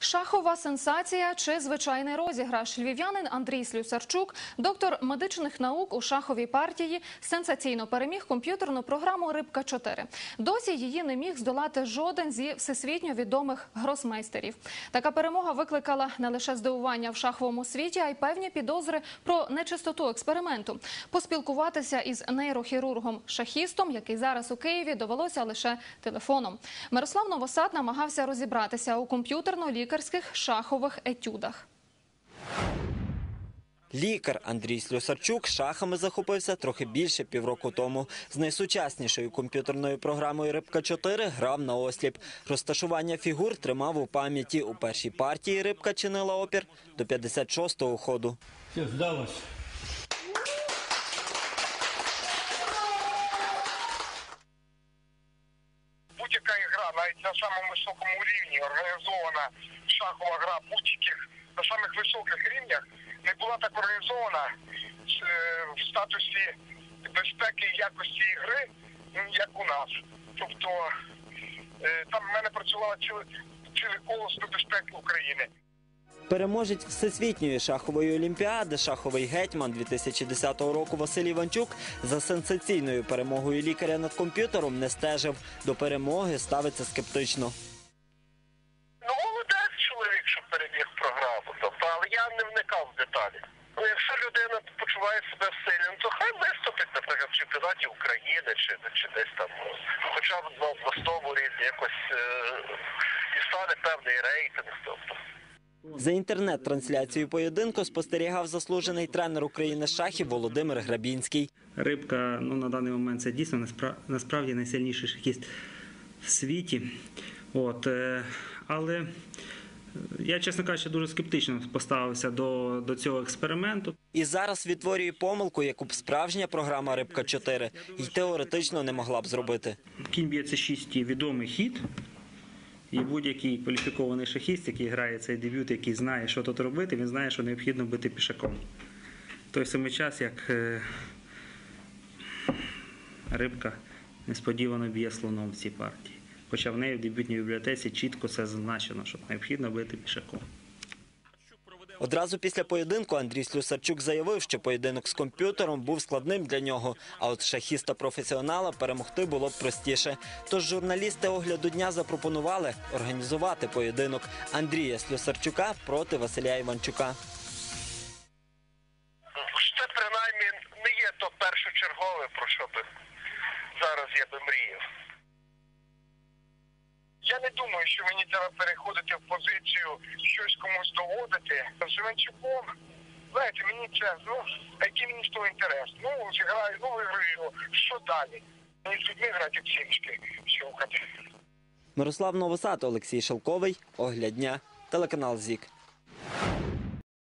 Шахова сенсація чи звичайний розіграш? Львів'янин Андрій Слюсарчук, доктор медичних наук у шаховій партії, сенсаційно переміг комп'ютерну програму «Рибка-4». Досі її не міг здолати жоден зі всесвітньо відомих гросмейстерів. Така перемога викликала не лише здивування в шаховому світі, а й певні підозри про нечистоту експерименту. Поспілкуватися із нейрохірургом-шахістом, який зараз у Києві, довелося лише телефоном. Мирослав Новосад намагався розібратися у комп'ютерно-лікарських шахових етюдах. Лікар Андрій Слюсарчук шахами захопився трохи більше півроку тому. З найсучаснішою комп'ютерною програмою «Рибка-4» грав на осліп. Розташування фігур тримав у пам'яті. У першій партії рибка чинила опір до 56-го ходу. Все, здалось. Будь-яка гра, навіть на самому високому рівні, організована шахова гра будь-яких на самих високих рівнях, не була так організована в статусі безпеки і якості гри, як у нас. Тобто там в мене працювало ціле коло безпеки України. Переможець Всесвітньої шахової олімпіади, шаховий гетьман 2010 року Василь Іванчук за сенсаційною перемогою лікаря над комп'ютером не стежив. До перемоги ставиться скептично. Ну, молодець чоловік, що переміг програму, але я не вникав в деталі. Ну, якщо людина почуває себе сильним, то хай виступить, наприклад, в чемпіонаті України чи десь там, хоча б на обласному рівні якось дістане певний рейтинг. Тобто. За інтернет-трансляцією поєдинку спостерігав заслужений тренер України з шахів Володимир Грабінський. Рибка на даний момент це дійсно насправді найсильніший шахіст в світі. Але я, чесно кажучи, дуже скептично поставився до цього експерименту. І зараз відтворює помилку, яку б справжня програма «Рибка-4» й теоретично не могла б зробити. Кінь б'є С6 – відомий хід. І будь-який кваліфікований шахіст, який грає цей дебют, який знає, що тут робити, він знає, що необхідно бити пішаком. В той самий час, як рибка несподівано б'є слоном в цій партії. Хоча в неї в дебютній бібліотеці чітко це зазначено, що необхідно бити пішаком. Одразу після поєдинку Андрій Слюсарчук заявив, що поєдинок з комп'ютером був складним для нього, а от шахіста-професіонала перемогти було б простіше. Тож журналісти «Огляду дня» запропонували організувати поєдинок Андрія Слюсарчука проти Василя Іванчука. Це принаймні не є то першочергове, про що би зараз я би мріяв. Я не думаю, що мені треба переходити в позицію щось комусь доводити. З Іванчуком, знаєте, мені це, який мені з того інтерес? Зіграю, виграю, що далі? Мені з людьми грати в сімечки, щелкати. Мирослав Новосад, Олексій Шелковий, «Огляд дня», телеканал ЗІК.